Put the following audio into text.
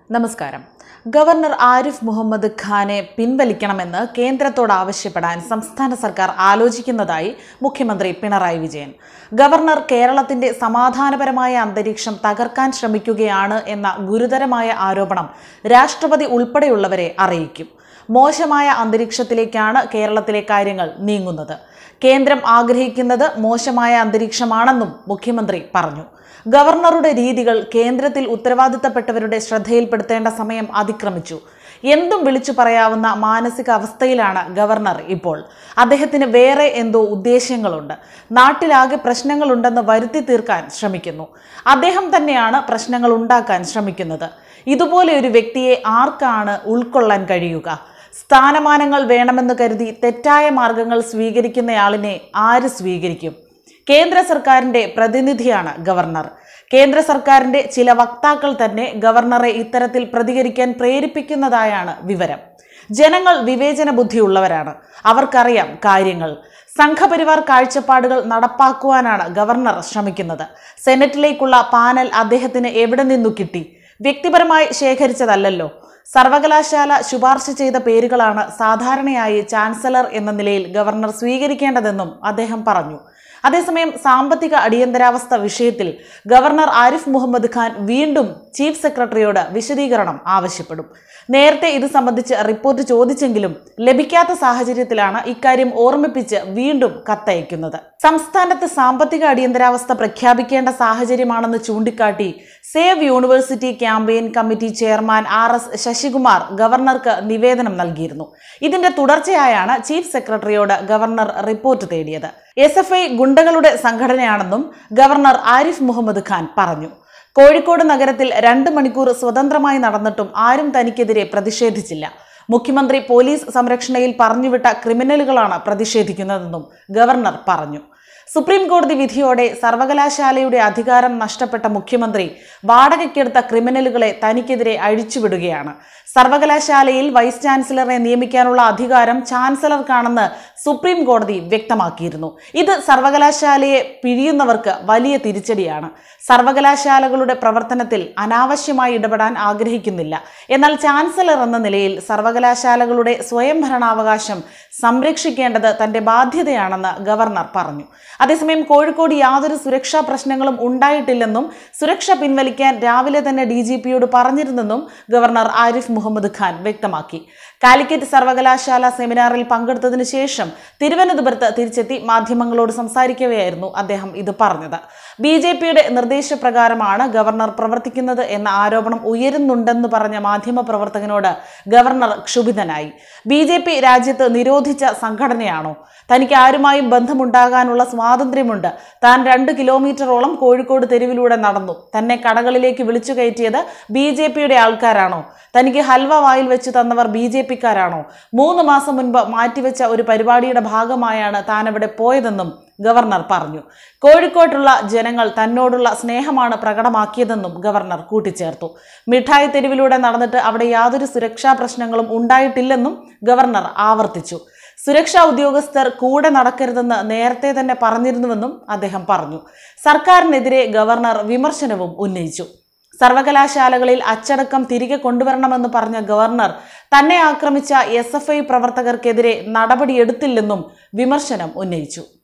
നമസ്കാരം. ഗവർണർ ആരിഫ് മുഹമ്മദ് ഖാനെ പിൻവലിക്കണമെന്ന് കേന്ദ്രത്തോട് ആവശ്യപ്പെടാൻ സംസ്ഥാന സർക്കാർ ആലോചിക്കുന്നതായി മുഖ്യമന്ത്രി പിണറായി വിജയൻ. ഗവർണർ കേരളത്തിന്റെ സമാധാനപരമായ അന്തരീക്ഷം തകർക്കാൻ ശ്രമിക്കുകയാണ് എന്ന ഗുരുതരമായ ആരോപണം രാഷ്ട്രപതി ഉൾപ്പെടെയുള്ളവരെ അറിയിക്കും. മോശമായ അന്തരീക്ഷത്തിലേക്കാണ് കേരളത്തിലെ കാര്യങ്ങൾ നീങ്ങുന്നത്. കേന്ദ്രം ആഗ്രഹിക്കുന്നത് മോശമായ അന്തരീക്ഷമാണെന്നും മുഖ്യമന്ത്രി പറഞ്ഞു. ഗവർണറുടെ രീതികൾ കേന്ദ്രത്തിൽ ഉത്തരവാദിത്തപ്പെട്ടവരുടെ ശ്രദ്ധയിൽപ്പെടുത്തേണ്ട സമയം അതിക്രമിച്ചു. എന്തും വിളിച്ചു പറയാവുന്ന മാനസികാവസ്ഥയിലാണ് ഗവർണർ ഇപ്പോൾ. അദ്ദേഹത്തിന് വേറെ എന്തോ ഉദ്ദേശ്യങ്ങളുണ്ട്. നാട്ടിലാകെ പ്രശ്നങ്ങളുണ്ടെന്ന് വരുത്തി തീർക്കാൻ ശ്രമിക്കുന്നു. അദ്ദേഹം തന്നെയാണ് പ്രശ്നങ്ങൾ ഉണ്ടാക്കാൻ ശ്രമിക്കുന്നത്. ഇതുപോലെ ഒരു വ്യക്തിയെ ആർക്കാണ് ഉൾക്കൊള്ളാൻ കഴിയുക? സ്ഥാനമാനങ്ങൾ വേണമെന്ന് കരുതി തെറ്റായ മാർഗങ്ങൾ സ്വീകരിക്കുന്നയാളിനെ ആര് സ്വീകരിക്കും? കേന്ദ്ര സർക്കാരിന്റെ പ്രതിനിധിയാണ് ഗവർണർ. കേന്ദ്ര സർക്കാരിന്റെ ചില വക്താക്കൾ തന്നെ ഗവർണറെ ഇത്തരത്തിൽ പ്രതികരിക്കാൻ പ്രേരിപ്പിക്കുന്നതായാണ് വിവരം. ജനങ്ങൾ വിവേചന ബുദ്ധിയുള്ളവരാണ്. അവർക്കറിയാം കാര്യങ്ങൾ. സംഘപരിവാർ കാഴ്ചപ്പാടുകൾ നടപ്പാക്കുവാനാണ് ഗവർണർ ശ്രമിക്കുന്നത്. സെനറ്റിലേക്കുള്ള പാനൽ അദ്ദേഹത്തിന് എവിടെ നിന്നു കിട്ടി? വ്യക്തിപരമായി ശേഖരിച്ചതല്ലല്ലോ. സർവകലാശാല ശുപാർശ ചെയ്ത പേരുകളാണ് സാധാരണയായി ചാൻസലർ എന്ന നിലയിൽ ഗവർണർ സ്വീകരിക്കേണ്ടതെന്നും അദ്ദേഹം പറഞ്ഞു. അതേസമയം സാമ്പത്തിക അടിയന്തരാവസ്ഥ വിഷയത്തിൽ ഗവർണർ ആരിഫ് മുഹമ്മദ് ഖാൻ വീണ്ടും ചീഫ് സെക്രട്ടറിയോട് വിശദീകരണം ആവശ്യപ്പെടും. നേരത്തെ ഇത് സംബന്ധിച്ച് റിപ്പോർട്ട് ചോദിച്ചെങ്കിലും ലഭിക്കാത്ത സാഹചര്യത്തിലാണ് ഇക്കാര്യം ഓർമ്മിപ്പിച്ച് വീണ്ടും കത്തയക്കുന്നത്. സംസ്ഥാനത്ത് സാമ്പത്തിക അടിയന്തരാവസ്ഥ പ്രഖ്യാപിക്കേണ്ട സാഹചര്യമാണെന്ന് ചൂണ്ടിക്കാട്ടി save university campaign committee chairman RS Sasikumar ഗവർണർക്ക് നിവേദനം നൽകിയിരുന്നു. ഇതിന്റെ തുടർച്ചയായാണ് ചീഫ് സെക്രട്ടറിയോട് ഗവർണർ റിപ്പോർട്ട് തേടിയത്. SFI ഗുണ്ടകളുടെ സംഘടനയാണെന്നും ഗവർണർ ആരിഫ് മുഹമ്മദ് ഖാൻ പറഞ്ഞു. കോഴിക്കോട് നഗരത്തിൽ 2 മണിക്കൂർ സ്വതന്ത്രമായി നടന്നിട്ടും ആരും തനിക്കെതിരെ പ്രതിഷേധിച്ചില്ല. മുഖ്യമന്ത്രി പോലീസ് സംരക്ഷണയിൽ പറഞ്ഞുവിട്ട ക്രിമിനലുകളാണ് പ്രതിഷേധിക്കുന്നതെന്നും ഗവർണർ പറഞ്ഞു. സുപ്രീം കോടതി വിധിയോടെ സർവകലാശാലയുടെ അധികാരം നഷ്ടപ്പെട്ട മുഖ്യമന്ത്രി വാടകയ്ക്കെടുത്ത ക്രിമിനലുകളെ തനിക്കെതിരെ അഴിച്ചുവിടുകയാണ്. സർവകലാശാലയിൽ വൈസ് ചാൻസലറെ നിയമിക്കാനുള്ള അധികാരം ചാൻസലർക്കാണെന്ന് സുപ്രീം കോടതി വ്യക്തമാക്കിയിരുന്നു. ഇത് സർവകലാശാലയെ പിഴിയുന്നവർക്ക് വലിയ തിരിച്ചടിയാണ്. സർവകലാശാലകളുടെ പ്രവർത്തനത്തിൽ അനാവശ്യമായി ഇടപെടാൻ ആഗ്രഹിക്കുന്നില്ല. എന്നാൽ ചാൻസലർ എന്ന നിലയിൽ സർവകലാശാലകളുടെ സ്വയംഭരണാവകാശം സംരക്ഷിക്കേണ്ടത് തന്റെ ബാധ്യതയാണെന്ന് ഗവർണർ പറഞ്ഞു. അതേസമയം കോഴിക്കോട് യാതൊരു സുരക്ഷാ പ്രശ്നങ്ങളും ഉണ്ടായിട്ടില്ലെന്നും സുരക്ഷ പിൻവലിക്കാൻ രാവിലെ തന്നെ DGPയോട് പറഞ്ഞിരുന്നെന്നും ഗവർണർ ആരിഫ് മുഹമ്മദ് ഖാൻ വ്യക്തമാക്കി. കാലിക്കറ്റ് സർവകലാശാല സെമിനാറിൽ പങ്കെടുത്തതിനു ശേഷം തിരുവനന്തപുരത്ത് തിരിച്ചെത്തി മാധ്യമങ്ങളോട് സംസാരിക്കവെയായിരുന്നു അദ്ദേഹം ഇത് പറഞ്ഞത്. BJPയുടെ നിർദ്ദേശപ്രകാരമാണ് ഗവർണർ പ്രവർത്തിക്കുന്നത് എന്ന ആരോപണം ഉയരുന്നുണ്ടെന്ന് പറഞ്ഞ മാധ്യമപ്രവർത്തകനോട് ഗവർണർ ക്ഷുഭിതനായി. BJP രാജ്യത്ത് നിരോധിച്ച സംഘടനയാണോ? തനിക്ക് ആരുമായും ബന്ധമുണ്ടാകാനുള്ള സ്വാതന്ത്ര്യമുണ്ട്. താൻ 2 കിലോമീറ്ററോളം കോഴിക്കോട് തെരുവിലൂടെ നടന്നു. തന്നെ കടകളിലേക്ക് വിളിച്ചു കയറ്റിയത് BJPയുടെ ആൾക്കാരാണോ? തനിക്ക് ഹൽവ വായിൽ വെച്ച് തന്നവർ BJPക്കാരാണോ? 3 മാസം മുൻപ് മാറ്റിവെച്ച ഒരു പരിപാടിയുടെ ഭാഗമായാണ് താൻ അവിടെ പോയതെന്നും ഗവർണർ പറഞ്ഞു. കോഴിക്കോട്ടുള്ള ജനങ്ങൾ തന്നോടുള്ള സ്നേഹമാണ് പ്രകടമാക്കിയതെന്നും ഗവർണർ കൂട്ടിച്ചേർത്തു. മിഠായി തെരുവിലൂടെ നടന്നിട്ട് അവിടെ യാതൊരു സുരക്ഷാ പ്രശ്നങ്ങളും ഉണ്ടായിട്ടില്ലെന്നും ഗവർണർ ആവർത്തിച്ചു. സുരക്ഷാ ഉദ്യോഗസ്ഥർ കൂടെ നടക്കരുതെന്ന് നേരത്തെ തന്നെ പറഞ്ഞിരുന്നുവെന്നും അദ്ദേഹം പറഞ്ഞു. സർക്കാരിനെതിരെ ഗവർണർ വിമർശനവും ഉന്നയിച്ചു. സർവകലാശാലകളിൽ അച്ചടക്കം തിരികെ കൊണ്ടുവരണമെന്ന് പറഞ്ഞ ഗവർണർ തന്നെ ആക്രമിച്ച SFI പ്രവർത്തകർക്കെതിരെ നടപടിയെടുത്തില്ലെന്നും വിമർശനം ഉന്നയിച്ചു.